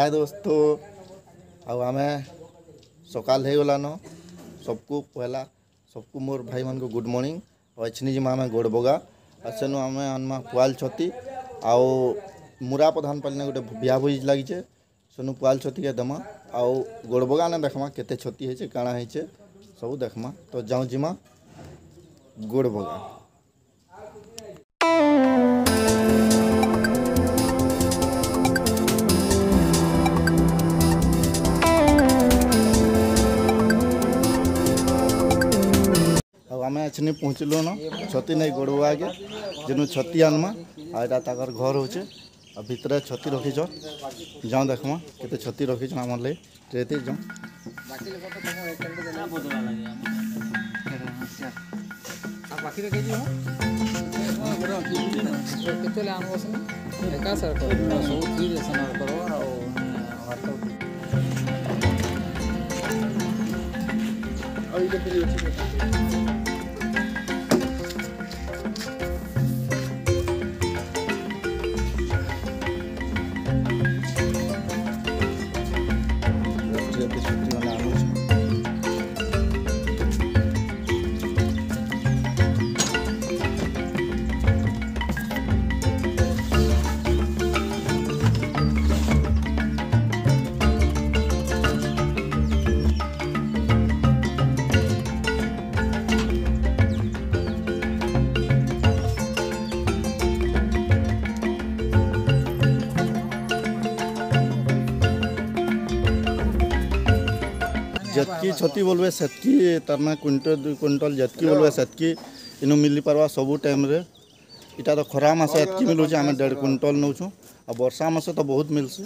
हाय दोस्तों आउ आम सकाल हो गलान सबको पहला सबको मोर भाई मान को गुड मॉर्निंग और अच्छी जिमा आम गोड़बगा और सेनु आम आनमा पुआल छती आउ मुरा प्रधान पालने गोटे बिहा भोज लगी सेनु पुआल छती के दमा आउ गोड़बगा ने देखमा केते छती है काଣା है सब देखमा तो जाऊँ जिमा गोड़बगा आम अच्छे पहुँचलु न छती नहीं गोड़बा के जेनु छती आनमा आटा ताकर घर होचे आ भितर छती रखीच जाऊँ देखमा केते छती रखीच आम लगे ट्रेते जाऊँ जतकी छती बोलबे सेतकी तरना क्विंटल 2 क्विंटल जतकी बोलबे सेतकी इनु मिली पारवा सब टाइम रे इटा तो खरा मास एतकी मिलुचे आमे 1.5 क्विंटल नौछु आ वर्षा मास तो बहुत मिलसी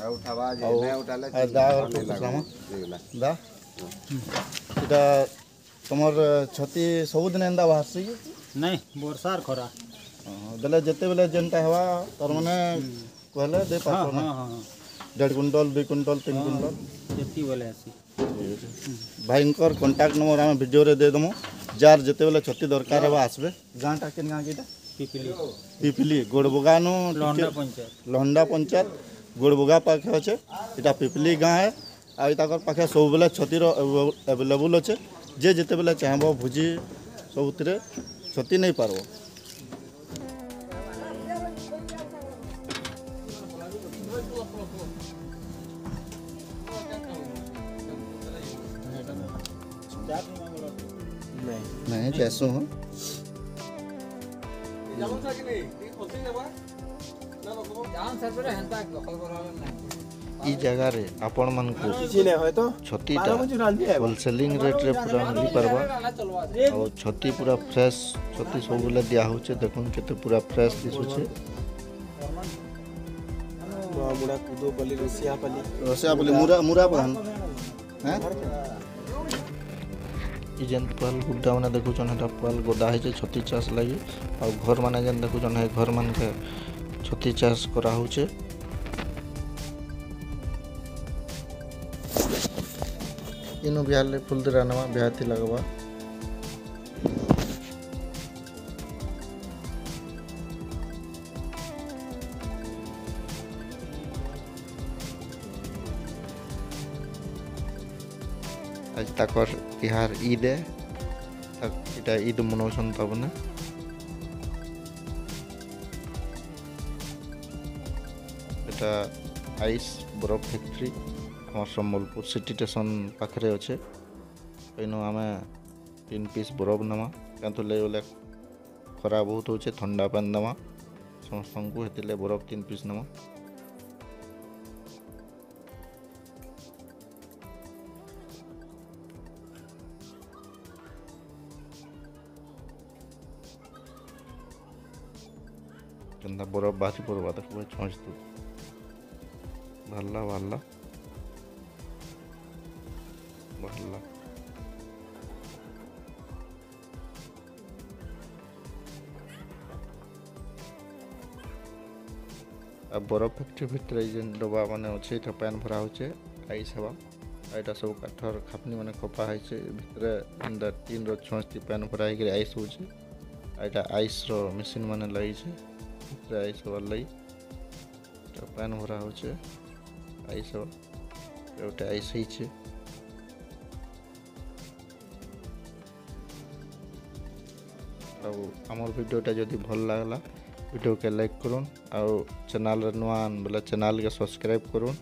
दा इटा तमर छती सब दिन एंदा बाहरसी नहीं वर्षार खरा बेले जते बेले जेनटा हवा तर माने कहले दे पाछो ना 1.5 क्विंटल 2 क्विंटल 3 क्विंटल जति बोले आसी भाईंकर कांटेक्ट नंबर आम वीडियो रे दे दमु जार जते बेले छती दरकार है आसबे गाँटा के गाँ के पिपली गोड़बगा नु लहंडा पंचायत गोड़बगा पाखे अच्छे इटा पिपली गाँ है आकर पाखे सब बेले छतीर अवेलेबल अच्छे जे जिते बेले चाहब भोजी सब छती नहीं पारब नहीं जैसो हूँ ई जगह रे आपण मन को छतीटा होलसेलिंग रेट रे पूरा मिली परबा और छती पूरा फ्रेश छती सब बेले दिया होचे देखुन केते पूरा फ्रेश दिसुचे बुड़ा कूदो पली रसिया पली मुरा बहन हैं जेन पुआल गुड्डा मैंने देखुन है पुआल गोदा है छती चाष लगी और घर माने जेन देखुन है घर मान के छती चाष करा होचे इनु बिहार ले फुल दरा नवा बिहाती लगवा आज तकर तिहार ईद है इटा ईद मनौछन तबने एटा आइस बरफ फैक्ट्री आम सम्बलपुर सिटी स्टेशन पाखे अच्छे इनु आम 3 पीस बरफ नमा क्या बोले खरा बहुत हो ठंडा पानी दमा समस्त को हेतिले बरफ 3 पीस नमा केंदा बरफ बासी पड़वा देखो छुँच तू भल्ला भल्ला भल्ला अब बरफ फैक्ट्री भितर जेन डब्बा माने अच्छे पैन भरा होचे आइस हवा एटा सब काठर खापनी माने खपा है भितर 3 रो 6 पैन भरा आइस होचे एटा आइस रो मशीन माने लगी आइस हवा लगी पैन भरा होचे आइस हवा एउटा ऐसे छे। ଆଉ ଆମର ଭିଡ଼ିଓଟା ଯଦି ଭଲ ଲାଗିଲା ଭିଡ଼ିଓକେ ଲାଇକ୍ କରୁନ୍ ଆଉ ଚ୍ୟାନେଲ୍ରେ ନୂଆ ବୋଲେ ଚ୍ୟାନେଲ୍କେ ସବସ୍କ୍ରାଇବ୍ କରୁନ୍।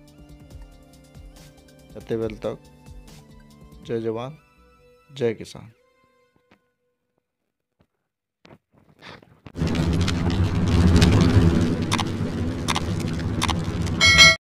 ସେତେବେଳେ ତक ଜୟ जवान जय किसान।